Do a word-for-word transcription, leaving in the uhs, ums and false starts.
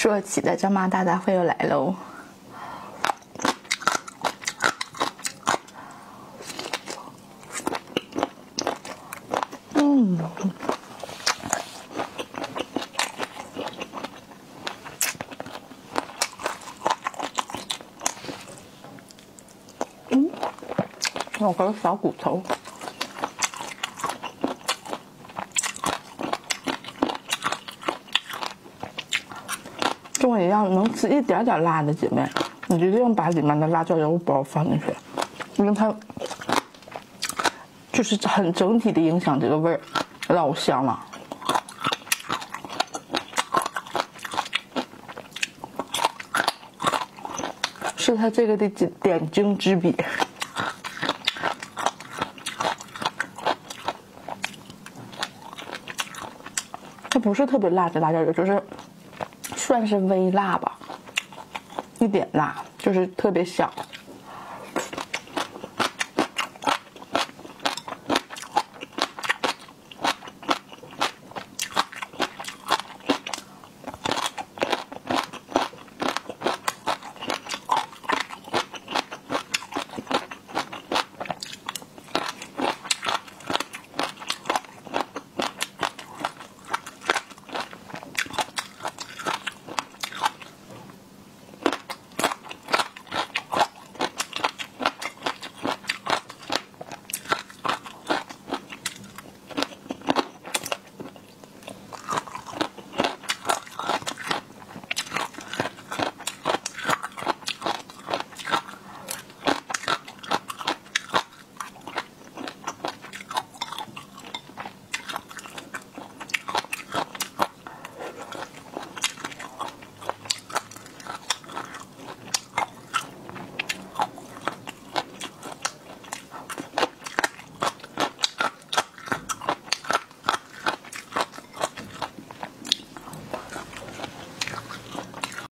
说起的张妈大大会又来喽。嗯。嗯，有个小骨头。跟我一样能吃一点点辣的姐妹，你一定把里面的辣椒油包放进去，因为它就是很整体的影响这个味儿，老香了。是它这个的点睛之笔。它不是特别辣的辣椒油，就是算是微辣吧，一点辣，就是特别小。